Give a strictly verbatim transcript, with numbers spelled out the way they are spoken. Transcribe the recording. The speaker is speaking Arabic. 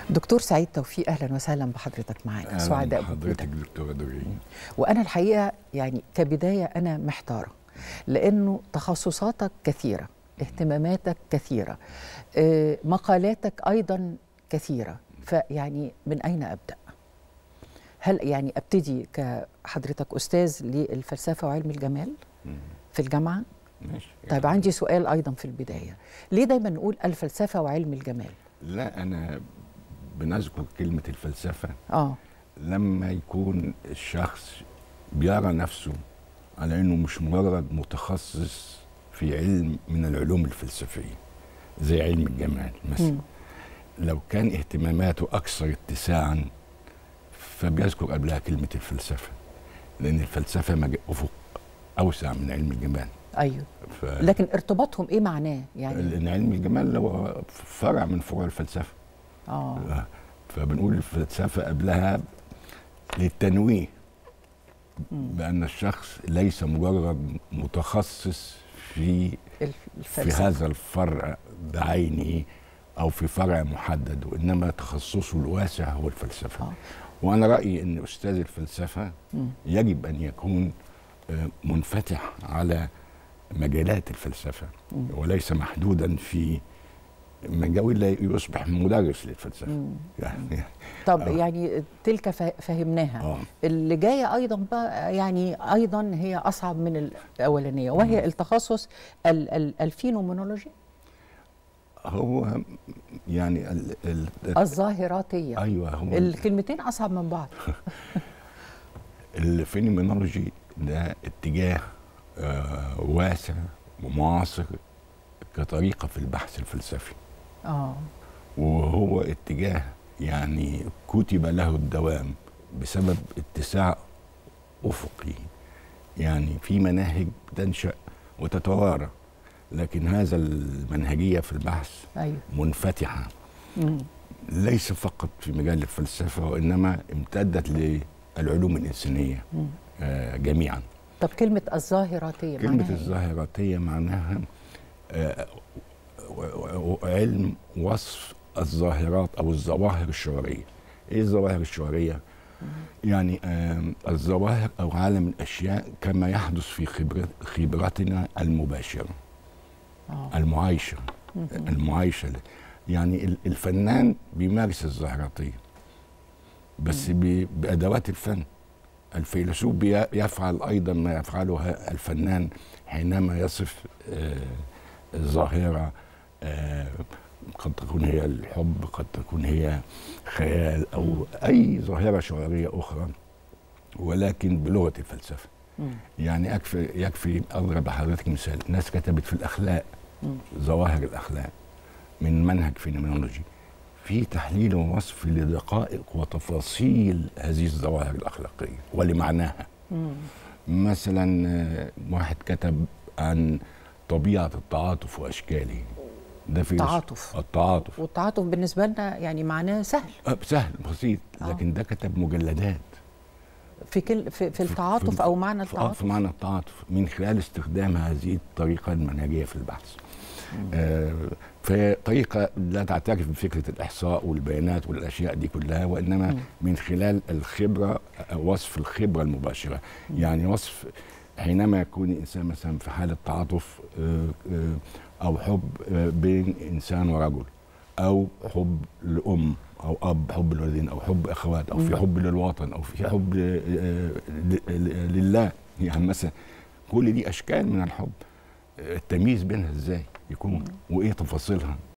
دكتور سعيد توفيق، اهلا وسهلا بحضرتك معانا. سعداء بحضرتك دكتوره دورين. وانا الحقيقه يعني كبدايه انا محتاره، لانه تخصصاتك كثيره، اهتماماتك كثيره، مقالاتك ايضا كثيره، فيعني من اين ابدا؟ هل يعني ابتدي كحضرتك استاذ للفلسفه وعلم الجمال في الجامعه؟ ماشي. طيب عندي سؤال ايضا في البدايه، ليه دايما نقول الفلسفه وعلم الجمال؟ لا، انا بنذكر كلمه الفلسفه اه لما يكون الشخص بيرى نفسه على انه مش مجرد متخصص في علم من العلوم الفلسفيه زي علم الجمال مثلا. م. لو كان اهتماماته اكثر اتساعا فبيذكر قبلها كلمه الفلسفه، لان الفلسفه افق اوسع من علم الجمال. ايوه. ف... لكن ارتباطهم ايه معناه يعني؟ لان علم الجمال هو فرع من فروع الفلسفه. اه فبنقول الفلسفه قبلها للتنويه بان الشخص ليس مجرد متخصص في الفلسفة. في هذا الفرع بعينه او في فرع محدد، وانما تخصصه الواسع هو الفلسفه. آه. وانا رايي ان استاذ الفلسفه م. يجب ان يكون منفتح على مجالات الفلسفة مم. وليس محدودا في مجال لا يصبح مدرس للفلسفة. يعني طب أوه. يعني تلك فهمناها. أوه. اللي جاية أيضا بقى يعني أيضا هي أصعب من الأولانية، وهي مم. التخصص ال ال الفينومينولوجي. هو يعني ال ال الظاهراتية. أيوه، هو الكلمتين أصعب من بعض. الفينومينولوجي ده اتجاه آه واسع ومعاصر كطريقة في البحث الفلسفي. اه وهو اتجاه يعني كتب له الدوام بسبب اتساع أفقي، يعني في مناهج تنشأ وتتوارى، لكن هذا المنهجية في البحث أيوه. منفتحة. مم. ليس فقط في مجال الفلسفة وإنما امتدت للعلوم الإنسانية آه جميعا. طب كلمة الظاهراتية كلمة معناها الظاهراتية معناها آه علم وصف الظاهرات أو الظواهر الشعورية. إيه الظواهر الشعورية؟ يعني آه الظواهر أو عالم الأشياء كما يحدث في خبرت خبرتنا المباشرة. أوه. المعايشة المعايشة يعني الفنان بيمارس الظاهراتية بس بأدوات الفن. الفيلسوف يفعل أيضا ما يفعله الفنان حينما يصف آه الظاهرة، آه قد تكون هي الحب، قد تكون هي خيال أو أي ظاهرة شعورية أخرى، ولكن بلغة الفلسفة. يعني يكفي يكفي أضرب لحضرتك مثال، ناس كتبت في الأخلاق ظواهر الأخلاق من منهج فينومينولوجي في تحليل ووصف لدقائق وتفاصيل هذه الظواهر الأخلاقية ولمعناها. مم. مثلا واحد كتب عن طبيعة التعاطف وأشكاله. ده في التعاطف التعاطف والتعاطف بالنسبة لنا يعني معناه سهل أه سهل بسيط، لكن آه. ده كتب مجلدات في كل في, في التعاطف في أو معنى التعاطف. في معنى التعاطف من خلال استخدام هذه الطريقة المنهجية في البحث. آه فطريقة لا تعترف بفكرة الإحصاء والبيانات والأشياء دي كلها، وإنما م. من خلال الخبرة، وصف الخبرة المباشرة. م. يعني وصف حينما يكون الإنسان مثلا في حالة تعاطف آه آه أو حب آه بين إنسان ورجل، أو حب لأم أو أب، حب الوالدين، أو حب أخوات، أو في حب للوطن، أو في حب لله، يعني مثلا كل دي أشكال من الحب. التمييز بينها ازاي يكون وايه تفاصيلها